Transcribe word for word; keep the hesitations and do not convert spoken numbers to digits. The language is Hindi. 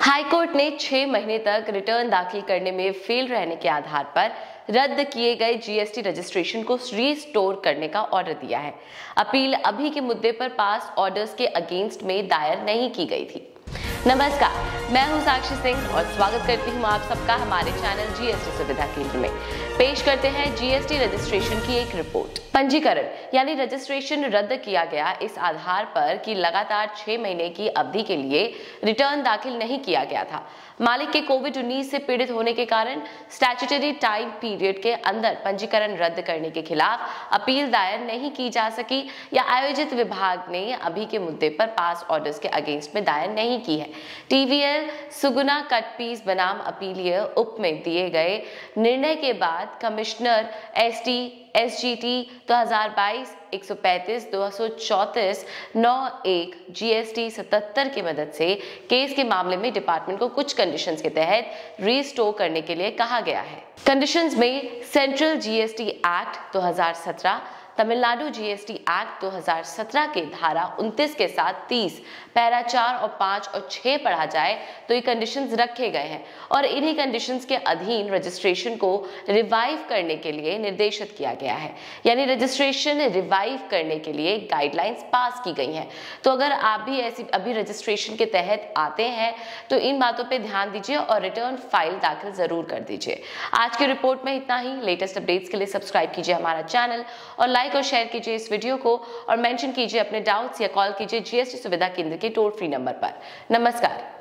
हाईकोर्ट ने छह महीने तक रिटर्न दाखिल करने में फेल रहने के आधार पर रद्द किए गए जीएसटी रजिस्ट्रेशन को रीस्टोर करने का ऑर्डर दिया है। अपील अभी के मुद्दे पर पास ऑर्डर्स के अगेंस्ट में दायर नहीं की गई थी। नमस्कार, मैं हूं साक्षी सिंह और स्वागत करती हूं आप सबका हमारे चैनल जीएसटी सुविधा केंद्र में। पेश करते हैं जीएसटी रजिस्ट्रेशन की एक रिपोर्ट। पंजीकरण यानी रजिस्ट्रेशन रद्द किया गया इस आधार पर कि लगातार छह महीने की अवधि के लिए रिटर्न दाखिल नहीं किया गया था। मालिक के कोविड उन्नीस से पीड़ित होने के कारण स्टैट्यूटरी टाइम पीरियड के अंदर पंजीकरण रद्द करने के खिलाफ अपील दायर नहीं की जा सकी या आयोजित विभाग ने अभी के मुद्दे पर पास ऑर्डर्स के अगेंस्ट में दायर नहीं की है। टीवीएल सुगुना कटपीस बनाम अपीलीय उप में दिए गए निर्णय के बाद कमिश्नर एसटी एसजीटी दो हज़ार बाईस एक सौ पैंतीस दो सौ चौंतीस नौ एक जीएसटी सतहत्तर की मदद से केस के मामले में डिपार्टमेंट को कुछ कंडीशंस के तहत रीस्टोर करने के लिए कहा गया है। कंडीशंस में सेंट्रल जीएसटी एक्ट दो हज़ार सत्रह, तमिलनाडु जीएसटी एक्ट दो हज़ार सत्रह के धारा उनतीस के साथ तीस, पैरा चार और पाँच और छह पढ़ा जाए तो ये कंडीशंस रखे गए हैं और इन्हीं कंडीशंस के अधीन रजिस्ट्रेशन को रिवाइव करने के लिए निर्देशित किया गया है। यानी रजिस्ट्रेशन रिवाइव करने के लिए गाइडलाइंस पास की गई हैं। तो अगर आप भी ऐसी अभी रजिस्ट्रेशन के तहत आते हैं तो इन बातों पर ध्यान दीजिए और रिटर्न फाइल दाखिल जरूर कर दीजिए। आज की रिपोर्ट में इतना ही। लेटेस्ट अपडेट्स के लिए सब्सक्राइब कीजिए हमारा चैनल और लाइक और शेयर कीजिए इस वीडियो को और मेंशन कीजिए अपने डाउट्स या कॉल कीजिए जीएसटी सुविधा केंद्र के टोल फ्री नंबर पर। नमस्कार।